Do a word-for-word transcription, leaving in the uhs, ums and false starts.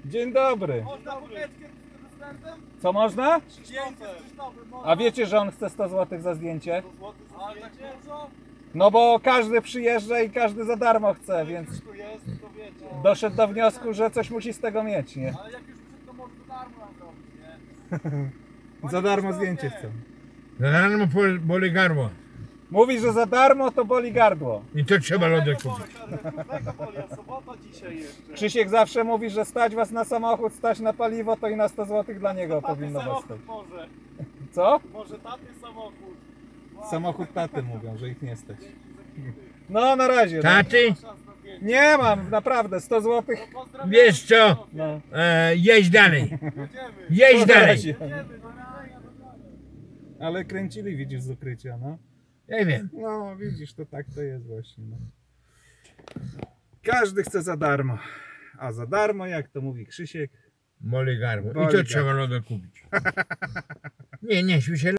Dzień dobry. Można bukietkę z prezydentem? Co można? Zdjęcie z Krzysztofem, można? A wiecie, że on chce sto złotych za zdjęcie? Ale tak dużo? No bo każdy przyjeżdża i każdy za darmo chce, więc Tu jest, to wiecie. doszedł do wniosku, że coś musi z tego mieć, nie? Ale jak już przyszedł, to może to darmo nam zrobić, nie? Za darmo zdjęcie chcą. Za darmo pol- boli gardło. Mówi, że za darmo to boli gardło. I to trzeba lody kupić. Głównego boli, a sobota dzisiaj jeszcze. Krzysiek zawsze mówi, że stać was na samochód, stać na paliwo, to i na sto złotych dla niego powinno was stać. Samochód może. Co? Może taty samochód. Samochód taty mówią, że ich nie stać. No na razie. No. Taty, Nie mam, naprawdę, sto złotych. Pozdrawiam. wiesz co? No. E, jedź dalej. Jedziemy. Jedź Na dalej. razie. Jedziemy, no na Ale kręcili, widzisz, z ukrycia, no. Ja wiem. No, widzisz, to tak to jest właśnie. No. Każdy chce za darmo. A za darmo, jak to mówi Krzysiek, Boli gardło. I Boli to trzeba lody kupić. Nie, nie śmiej się.